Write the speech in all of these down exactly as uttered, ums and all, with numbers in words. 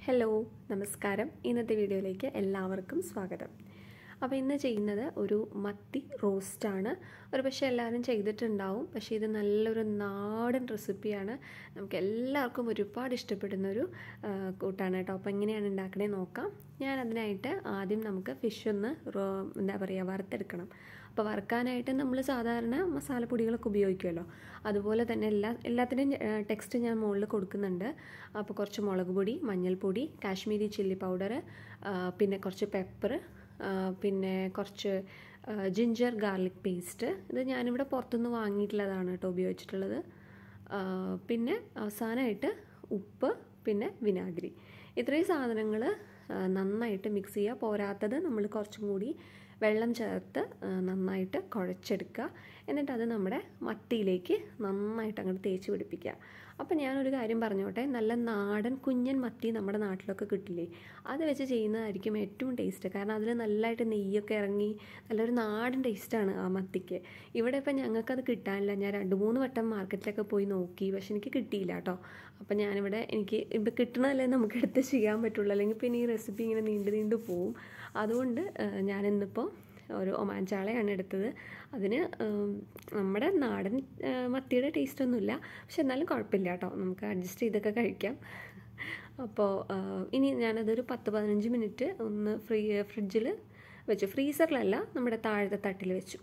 Hello നമസ്കാരം. ഇന്നത്തെ വീഡിയോയിലേക്ക് എല്ലാവർക്കും സ്വാഗതം. അപ്പോൾ ഇന്ന് ചെയ്യുന്നത് ഒരു മത്തി റോസ്റ്റാണ്. ഒരു പക്ഷേ എല്ലാവരും ചെയ്തിട്ടുണ്ടാവും, പക്ഷേ ഇത് നല്ലൊരു നാടൻ റെസിപ്പിയാണ്. നമുക്ക് എല്ലാവർക്കും ഒരുപാട് ഇഷ്ടപ്പെടുന്നൊരു കൂട്ടാണ് കേട്ടോ. അപ്പോൾ എങ്ങനെയാണ് ഉണ്ടാക്കണേ നോക്കാം. ഞാൻ അതിനായിട്ട് ആദ്യം നമുക്ക് ഫിഷ് ഒന്ന് എന്താ പറയുക വറുത്തെടുക്കണം. അപ്പോൾ വറുക്കാനായിട്ട് നമ്മൾ സാധാരണ മസാലപ്പൊടികളൊക്കെ ഉപയോഗിക്കുമല്ലോ, അതുപോലെ തന്നെ എല്ലാ എല്ലാത്തിൻ്റെയും ടെക്സ്റ്റ് ഞാൻ മുകളിൽ കൊടുക്കുന്നുണ്ട്. അപ്പോൾ കുറച്ച് മുളക് പൊടി, മഞ്ഞൾപ്പൊടി, കാശ്മീരി ചില്ലി പൗഡർ, പിന്നെ കുറച്ച് പെപ്പർ, പിന്നെ കുറച്ച് ജിഞ്ചർ ഗാർലിക് പേസ്റ്റ്. ഇത് ഞാനിവിടെ പുറത്തുനിന്ന് വാങ്ങിയിട്ടുള്ളതാണ് കേട്ടോ ഉപയോഗിച്ചിട്ടുള്ളത്. പിന്നെ അവസാനമായിട്ട് ഉപ്പ്, പിന്നെ വിനാഗിരി. ഇത്രയും സാധനങ്ങൾ നന്നായിട്ട് മിക്സ് ചെയ്യുക. പോരാത്തത് നമ്മൾ കുറച്ചും കൂടി വെള്ളം ചേർത്ത് നന്നായിട്ട് കുഴച്ചെടുക്കുക. എന്നിട്ട് അത് നമ്മുടെ മത്തിയിലേക്ക് നന്നായിട്ട് അങ്ങോട്ട് തേച്ച് പിടിപ്പിക്കുക. അപ്പോൾ ഞാനൊരു കാര്യം പറഞ്ഞോട്ടെ, നല്ല നാടൻ കുഞ്ഞൻ മത്തി നമ്മുടെ നാട്ടിലൊക്കെ കിട്ടില്ലേ, അത് വെച്ച് ചെയ്യുന്നതായിരിക്കും ഏറ്റവും ടേസ്റ്റ്. കാരണം അതിൽ നല്ലതായിട്ട് നെയ്യൊക്കെ ഇറങ്ങി നല്ലൊരു നാടൻ ടേസ്റ്റാണ് ആ മത്തിക്ക്. ഇവിടെ ഇപ്പം ഞങ്ങൾക്കത് കിട്ടാനില്ല. ഞാൻ രണ്ട് മൂന്ന് വട്ടം മാർക്കറ്റിലൊക്കെ പോയി നോക്കി, പക്ഷെ എനിക്ക് കിട്ടിയില്ല കേട്ടോ. അപ്പം ഞാനിവിടെ എനിക്ക് ഇപ്പം കിട്ടണമല്ലേ നമുക്ക് എടുത്ത് ചെയ്യാൻ പറ്റുള്ളൂ, അല്ലെങ്കിൽ പിന്നെ ഈ റെസിപ്പി ഇങ്ങനെ നീണ്ടു നീണ്ടു പോവും. അതുകൊണ്ട് ഞാനിന്നിപ്പോൾ ഒരു ഒമാൻ ചാളയാണ് എടുത്തത്. അതിന് നമ്മുടെ നാടൻ മത്തിയുടെ ടേസ്റ്റൊന്നുമില്ല, പക്ഷെ എന്നാലും കുഴപ്പമില്ല കേട്ടോ, നമുക്ക് അഡ്ജസ്റ്റ് ചെയ്തൊക്കെ കഴിക്കാം. അപ്പോൾ ഇനി ഞാനതൊരു പത്ത് പതിനഞ്ച് മിനിറ്റ് ഒന്ന് ഫ്രീ ഫ്രിഡ്ജിൽ വെച്ചു. ഫ്രീസറിലല്ല, നമ്മുടെ താഴത്തെ തട്ടിൽ വെച്ചു.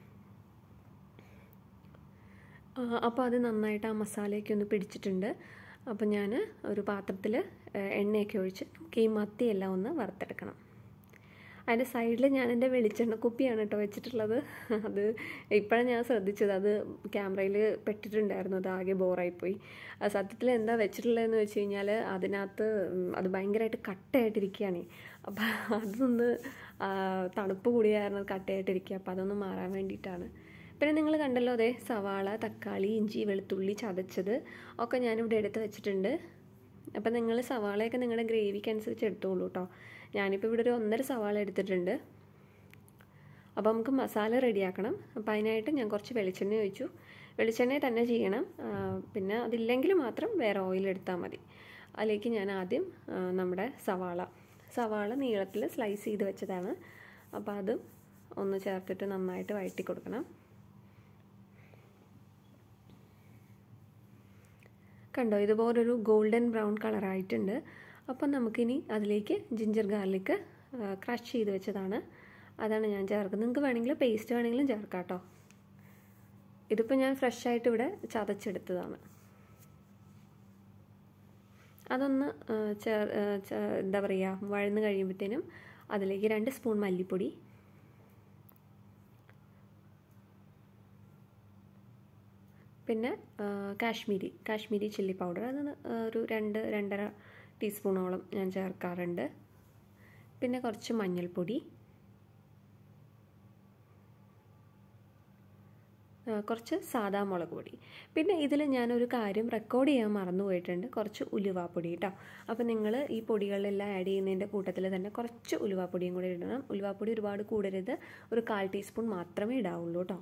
അപ്പോൾ അത് നന്നായിട്ട് ആ മസാലയൊക്കെ ഒന്ന് പിടിച്ചിട്ടുണ്ട്. അപ്പോൾ ഞാൻ ഒരു പാത്രത്തിൽ എണ്ണയൊക്കെ ഒഴിച്ച് നമുക്ക് ഈ മത്തിയെല്ലാം ഒന്ന് വറുത്തെടുക്കണം. അതിൻ്റെ സൈഡിൽ ഞാൻ എൻ്റെ വെളിച്ചെണ്ണ കുപ്പിയാണ് കേട്ടോ വെച്ചിട്ടുള്ളത്. അത് ഇപ്പോഴാണ് ഞാൻ ശ്രദ്ധിച്ചത്, അത് ക്യാമറയിൽ പെട്ടിട്ടുണ്ടായിരുന്നു. അത് ആകെ ബോറായിപ്പോയി. സത്യത്തിൽ എന്താ വെച്ചിട്ടുള്ളതെന്ന് വെച്ച് കഴിഞ്ഞാൽ അതിനകത്ത് അത് ഭയങ്കരമായിട്ട് കട്ടയായിട്ടിരിക്കുകയാണ്. അപ്പോൾ അതൊന്ന് തണുപ്പ് കൂടിയായിരുന്നു, അത് കട്ടയായിട്ടിരിക്കുക. അപ്പോൾ അതൊന്ന് മാറാൻ വേണ്ടിയിട്ടാണ്. പിന്നെ നിങ്ങൾ കണ്ടല്ലോ, അതെ സവാള, തക്കാളി, ഇഞ്ചി, വെളുത്തുള്ളി ചതച്ചത് ഒക്കെ ഞാനിവിടെ എടുത്ത് വെച്ചിട്ടുണ്ട്. അപ്പം നിങ്ങൾ സവാളയൊക്കെ നിങ്ങളുടെ ഗ്രേവിക്ക് അനുസരിച്ച് എടുത്തോളൂ കേട്ടോ. ഞാനിപ്പോൾ ഇവിടെ ഒരു ഒന്നര സവാള എടുത്തിട്ടുണ്ട്. അപ്പോൾ നമുക്ക് മസാല റെഡിയാക്കണം. അപ്പോൾ അതിനായിട്ട് ഞാൻ കുറച്ച് വെളിച്ചെണ്ണ ഒഴിച്ചു. വെളിച്ചെണ്ണ തന്നെ ചെയ്യണം, പിന്നെ അതില്ലെങ്കിൽ മാത്രം വേറെ ഓയിൽ എടുത്താൽ മതി. അതിലേക്ക് ഞാൻ ആദ്യം നമ്മുടെ സവാള സവാള നീളത്തിൽ സ്ലൈസ് ചെയ്ത് വെച്ചതാണ്. അപ്പോൾ അത് ഒന്ന് ചേർത്തിട്ട് നന്നായിട്ട് വഴറ്റി കൊടുക്കണം. കണ്ടോ, ഇതുപോലൊരു ഗോൾഡൻ ബ്രൗൺ കളറായിട്ടുണ്ട്. അപ്പം നമുക്കിനി അതിലേക്ക് ജിഞ്ചർ ഗാർലിക് ക്രഷ് ചെയ്ത് വെച്ചതാണ്, അതാണ് ഞാൻ ചേർക്കുന്നത്. നിങ്ങൾക്ക് വേണമെങ്കിൽ പേസ്റ്റ് വേണമെങ്കിലും ചേർക്കാം കേട്ടോ. ഇതിപ്പോൾ ഞാൻ ഫ്രഷായിട്ട് ഇവിടെ ചതച്ചെടുത്തതാണ്. അതൊന്ന് ചേർ എന്താ പറയുക വഴന്ന് കഴിയുമ്പോഴത്തേനും അതിലേക്ക് രണ്ട് സ്പൂൺ മല്ലിപ്പൊടി, പിന്നെ കാശ്മീരി കാശ്മീരി ചില്ലി പൗഡർ, അത് ഒരു രണ്ട് രണ്ടര ടീസ്പൂണോളം ഞാൻ ചേർക്കാറുണ്ട്. പിന്നെ കുറച്ച് മഞ്ഞൾപ്പൊടി, കുറച്ച് സാദാ മുളക് പൊടി. പിന്നെ ഇതിൽ ഞാനൊരു കാര്യം റെക്കോർഡ് ചെയ്യാൻ മറന്നു പോയിട്ടുണ്ട്, കുറച്ച് ഉലുവാപ്പൊടി കേട്ടോ. അപ്പോൾ നിങ്ങൾ ഈ പൊടികളെല്ലാം ആഡ് ചെയ്യുന്നതിൻ്റെ കൂട്ടത്തിൽ തന്നെ കുറച്ച് ഉലുവാപ്പൊടിയും കൂടി ഇടണം. ഉലുവാപ്പൊടി ഒരുപാട് കൂടരുത്, ഒരു കാൽ ടീസ്പൂൺ മാത്രമേ ഇടാവുള്ളൂ കേട്ടോ.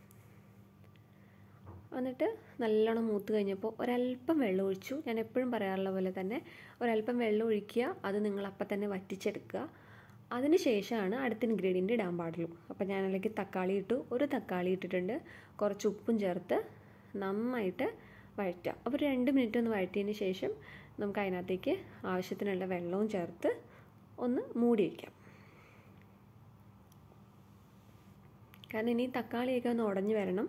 എന്നിട്ട് നല്ലോണം മൂത്ത് കഴിഞ്ഞപ്പോൾ ഒരല്പം വെള്ളം ഒഴിച്ചു. ഞാൻ എപ്പോഴും പറയാറുള്ള പോലെ തന്നെ ഒരല്പം വെള്ളം ഒഴിക്കുക, അത് നിങ്ങൾ അപ്പം തന്നെ വറ്റിച്ചെടുക്കുക. അതിന് ശേഷമാണ് അടുത്ത ഇൻഗ്രീഡിയൻ്റ് ഇടാൻ പാടുള്ളൂ. അപ്പോൾ ഞാനതിലേക്ക് തക്കാളി ഇട്ടു, ഒരു തക്കാളി ഇട്ടിട്ടുണ്ട്. കുറച്ച് ഉപ്പും ചേർത്ത് നന്നായിട്ട് വഴറ്റുക. അപ്പോൾ രണ്ട് മിനിറ്റ് ഒന്ന് വഴറ്റിയതിന് ശേഷം നമുക്ക് അതിനകത്തേക്ക് ആവശ്യത്തിനുള്ള വെള്ളവും ചേർത്ത് ഒന്ന് മൂടി വയ്ക്കാം. കാരണം ഇനി തക്കാളിയൊക്കെ ഒന്ന് ഉടഞ്ഞു വരണം,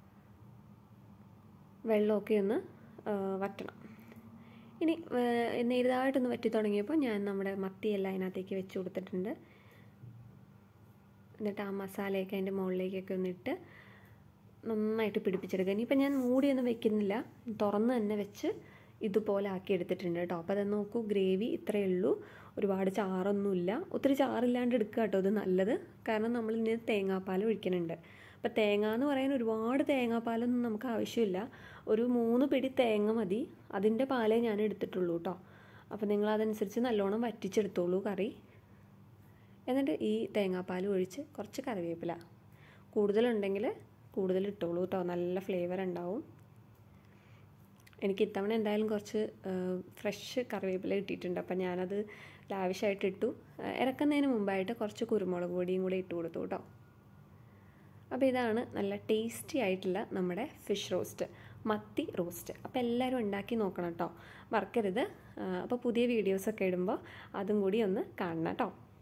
വെള്ളമൊക്കെ ഒന്ന് വറ്റണം. ഇനി നേരിതായിട്ടൊന്ന് വറ്റി തുടങ്ങിയപ്പോൾ ഞാൻ നമ്മുടെ മത്തിയെല്ലാം അതിനകത്തേക്ക് വെച്ച് കൊടുത്തിട്ടുണ്ട്. എന്നിട്ട് ആ മസാലയൊക്കെ അതിൻ്റെ മുകളിലേക്കൊക്കെ ഒന്നിട്ട് നന്നായിട്ട് പിടിപ്പിച്ചെടുക്കുക. ഇനിയിപ്പോൾ ഞാൻ മൂടിയൊന്നും വെക്കുന്നില്ല, തുറന്ന് തന്നെ വെച്ച് ഇതുപോലെ ആക്കി എടുത്തിട്ടുണ്ട് കേട്ടോ. അപ്പോൾ അത് നോക്കൂ, ഗ്രേവി ഇത്രയേ ഉള്ളൂ, ഒരുപാട് ചാറൊന്നുമില്ല. ഒത്തിരി ചാറില്ലാണ്ട് എടുക്കുക കേട്ടോ, ഇത് നല്ലത്. കാരണം നമ്മൾ ഇനി തേങ്ങാപ്പാൽ ഒഴിക്കുന്നുണ്ട്. അപ്പോൾ തേങ്ങ എന്ന് പറയാൻ ഒരുപാട് തേങ്ങാപ്പാലൊന്നും നമുക്ക് ആവശ്യമില്ല, ഒരു മൂന്ന് പിടി തേങ്ങ മതി. അതിൻ്റെ പാലേ ഞാൻ എടുത്തിട്ടുള്ളൂ കേട്ടോ. അപ്പോൾ നിങ്ങൾ അതനുസരിച്ച് നല്ലോണം വറ്റിച്ചെടുത്തോളൂ കറി. എന്നിട്ട് ഈ തേങ്ങാപ്പാൽ ഒഴിച്ച് കുറച്ച് കറിവേപ്പില കൂടുതലുണ്ടെങ്കിൽ കൂടുതൽ ഇട്ടോളൂ കേട്ടോ, നല്ല ഫ്ലേവർ ഉണ്ടാവും. എനിക്ക് ഇത്തവണ എന്തായാലും കുറച്ച് ഫ്രഷ് കറിവേപ്പില കിട്ടിയിട്ടുണ്ട്. അപ്പം ഞാനത് ലാവിഷായിട്ട് ഇട്ടു. ഇറക്കുന്നതിന് മുമ്പായിട്ട് കുറച്ച് കുരുമുളക് പൊടിയും കൂടെ ഇട്ട് കൊടുത്തു കേട്ടോ. അപ്പോൾ ഇതാണ് നല്ല ടേസ്റ്റി ആയിട്ടുള്ള നമ്മുടെ ഫിഷ് റോസ്റ്റ്, മത്തി റോസ്റ്റ്. അപ്പോൾ എല്ലാവരും ഉണ്ടാക്കി നോക്കണം കേട്ടോ, മറക്കരുത്. അപ്പോൾ പുതിയ വീഡിയോസൊക്കെ ഇടുമ്പോൾ അതും കൂടി ഒന്ന് കാണണം കേട്ടോ.